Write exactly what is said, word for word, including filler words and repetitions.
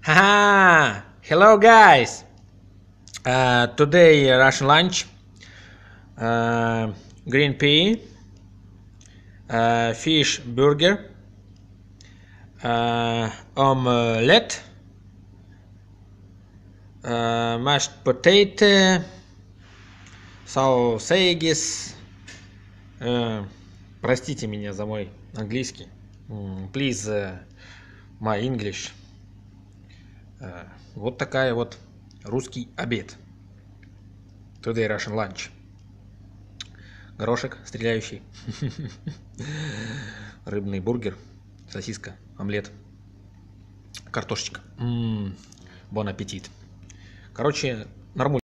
Haha! Hello, guys. Uh, today Russian lunch. Uh, green pea, uh, fish burger, uh, omelette, uh, mashed potato, sausages. Uh, простите меня за мой английский. Mm, Please, uh, my English. Uh, вот такая вот русский обед. Today Russian lunch. Горошек стреляющий. Рыбный бургер. Сосиска. Омлет. Картошечка. Бон аппетит. Короче, нормально.